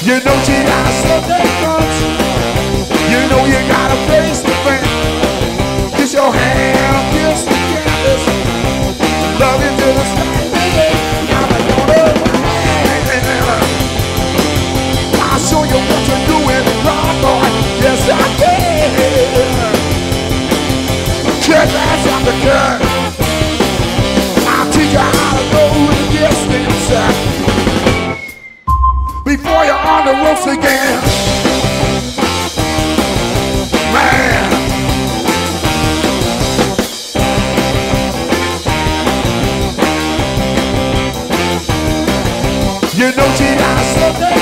You know she got something guns. You know you gotta face the fan. Kiss your hand, kiss the canvas. Love you till the sky, baby. I'm gonna ride. I'll show you what to do in rock, boy. Yes, I can. Check ass on the gun. I'll teach you how to know the distance before you're on the ropes again. Man, you know she got something.